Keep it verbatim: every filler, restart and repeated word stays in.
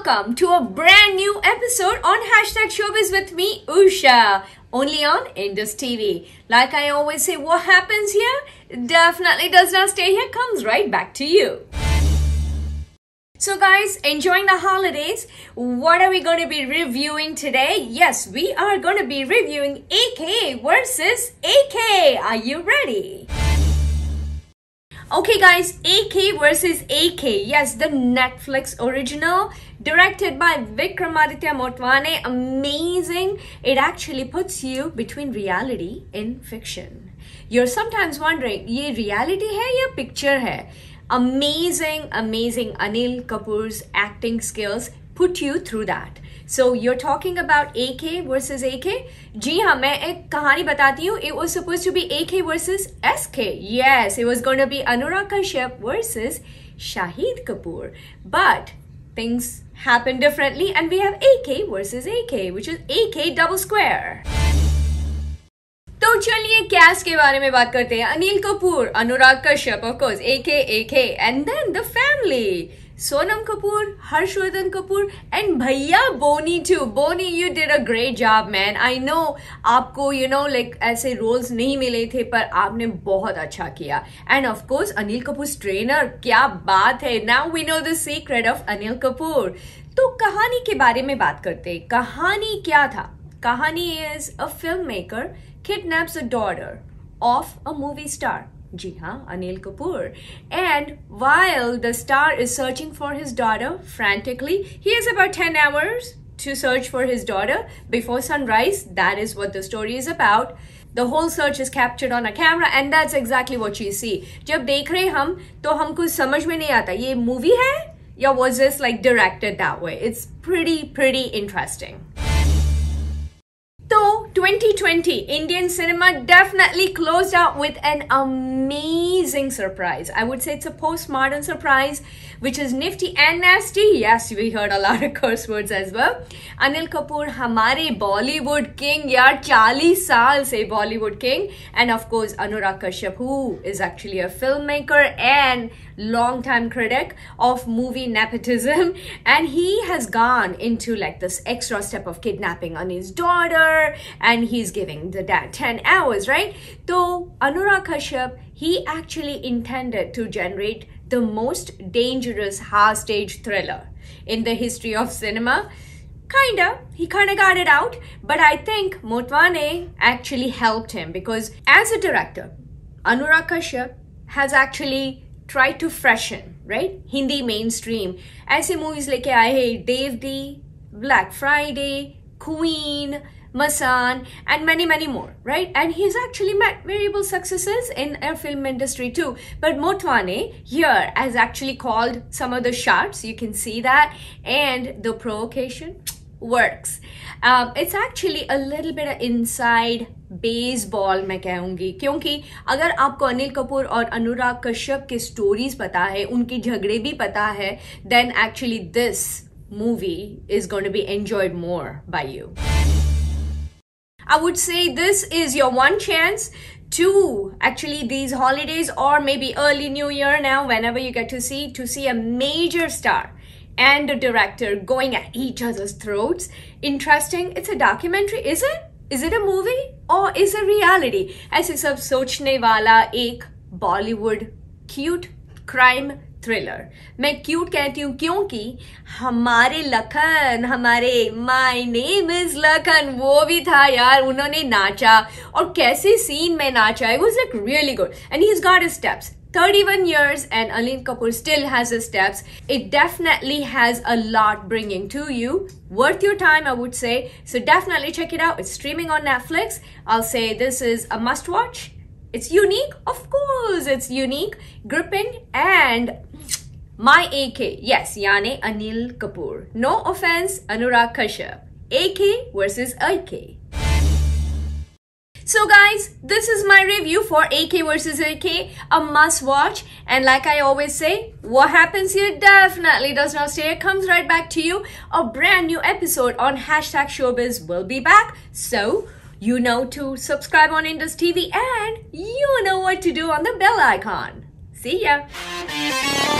welcome to a brand new episode on Hashtag Showbiz with me, Usha, only on Indus T V. Like I always say, what happens here definitely does not stay here, comes right back to you. So guys, enjoying the holidays, what are we going to be reviewing today? Yes, we are going to be reviewing A K versus A K. Are you ready? Okay guys, A K versus A K. Yes, the Netflix original directed by Vikramaditya Motwane. Amazing. It actually puts you between reality and fiction. You're sometimes wondering, ये reality है या picture है? Amazing, amazing Anil Kapoor's acting skills put you through that. So you're talking about A K versus A K? जी हाँ, मैं एक कहानी बताती हूँ. It was supposed to be A K versus S K. Yes, it was going to be Anurag Kashyap versus Shahid Kapoor. But things happened differently and we have A K versus A K, which is A K double square. तो चलिए cast के बारे में बात करते हैं. Anil Kapoor, Anurag Kashyap, of course, A K, A K, and then the family. Sonam Kapoor, Harshvardhan Kapoor, and Bhaiya Boni too. Boni, you did a great job, man. I know आपको you know like ऐसे roles नहीं मिले थे, पर आपने बहुत अच्छा किया. And of course, Anil Kapoor's trainer, क्या बात है. Now we know the secret of Anil Kapoor. तो कहानी के बारे में बात करते हैं. कहानी क्या था? Kahani is a filmmaker kidnaps a daughter of a movie star. Ji haan, Anil Kapoor. And while the star is searching for his daughter frantically, he has about ten hours to search for his daughter before sunrise. That is what the story is about. The whole search is captured on a camera and that's exactly what you see. जब देख रहे हम तो हमको समझ में नहीं आता ये movie है या was this like directed that way. It's pretty pretty interesting. So twenty twenty Indian cinema definitely closed out with an amazing surprise. I would say it's a postmodern surprise, which is nifty and nasty. Yes, we heard a lot of curse words as well. Anil Kapoor, हमारे Bollywood king, यार चालीस साल से Bollywood king, and of course Anurag Kashyap, who is actually a filmmaker and long-time critic of movie nepotism, and he has gone into like this extra step of kidnapping on his daughter, and he's giving the dad ten hours, right? So Anurag Kashyap, he actually intended to generate the most dangerous hostage thriller in the history of cinema. Kinda, he kinda got it out, but I think Motwane actually helped him because as a director, Anurag Kashyap has actually tried to freshen, right? Hindi mainstream. ऐसे movies लेके आए हैं Dev D, Black Friday, Queen, Masan, and many, many more, right? And he's actually met variable successes in our film industry too. But Motwane here has actually called some of the shots. You can see that. And the provocation works. Um, it's actually a little bit of inside baseball मैं कहूँगी, क्योंकि अगर आपको अनिल कपूर और अनुराग कश्यप के stories पता है, उनके झगड़े भी पता है, then actually this movie is going to be enjoyed more by you. I would say this is your one chance to actually these holidays or maybe early new year now, whenever you get to see, to see a major star and a director going at each other's throats. Interesting. It's a documentary, is it? Is it a movie or is it reality? ऐसे सब सोचने वाला एक Bollywood cute crime thriller. मैं cute कहती हूँ क्योंकि हमारे लखन, हमारे My name is लखन, वो भी था यार. उन्होंने नाचा और कैसे scene में नाचा. It was like really good. And he's got his steps. thirty-one years and Anil Kapoor still has his steps. It definitely has a lot bringing to you. Worth your time, I would say. So definitely check it out. It's streaming on Netflix. I'll say this is a must watch. It's unique. Of course, it's unique, gripping, and my A K. Yes, Yane Anil Kapoor. No offense, Anurag Kashyap. A K versus A K. So guys, this is my review for A K versus A K, a must watch. And like I always say, what happens here definitely does not stay. It comes right back to you. A brand new episode on Hashtag Showbiz will be back. So you know to subscribe on Indus T V and you know what to do on the bell icon. See ya.